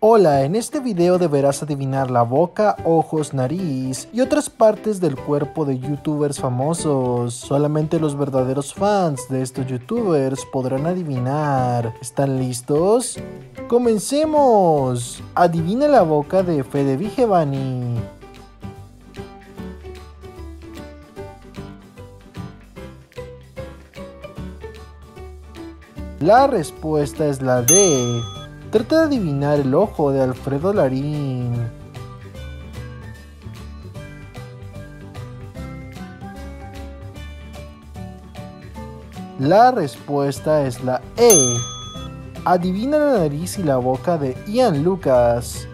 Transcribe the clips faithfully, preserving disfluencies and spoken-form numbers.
Hola, en este video deberás adivinar la boca, ojos, nariz y otras partes del cuerpo de youtubers famosos. Solamente los verdaderos fans de estos youtubers podrán adivinar. ¿Están listos? ¡Comencemos! Adivina la boca de Fede Vigevani. La respuesta es la D. Trata de adivinar el ojo de Alfredo Larín. La respuesta es la E. Adivina la nariz y la boca de Ian Lucas.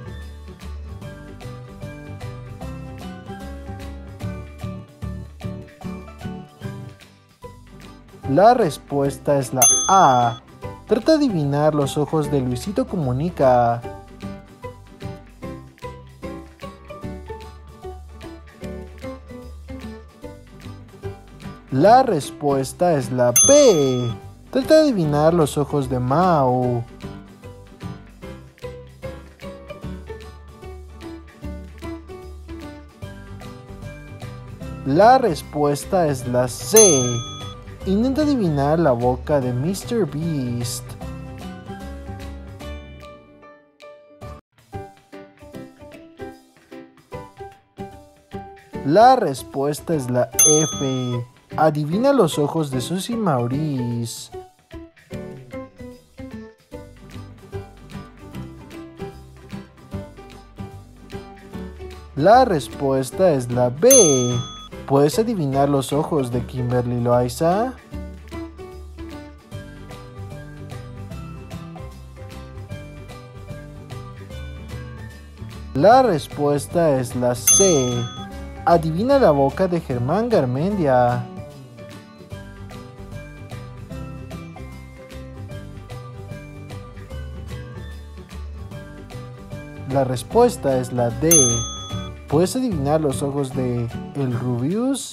La respuesta es la A. Trata de adivinar los ojos de Luisito Comunica. La respuesta es la B. Trata de adivinar los ojos de Mau. La respuesta es la C. Intenta adivinar la boca de míster Beast. La respuesta es la F. Adivina los ojos de Susie Maurice. La respuesta es la B. ¿Puedes adivinar los ojos de Kimberly Loaiza? La respuesta es la C. Adivina la boca de Germán Garmendia. La respuesta es la D. ¿Puedes adivinar los ojos de el Rubius?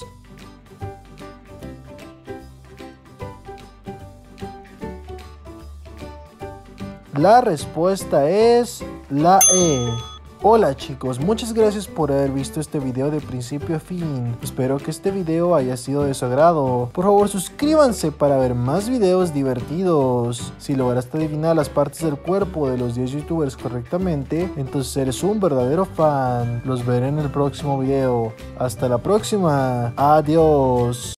La respuesta es la E. Hola chicos, muchas gracias por haber visto este video de principio a fin. Espero que este video haya sido de su agrado. Por favor suscríbanse para ver más videos divertidos. Si lograste adivinar las partes del cuerpo de los diez youtubers correctamente, entonces eres un verdadero fan. Los veré en el próximo video. Hasta la próxima. Adiós.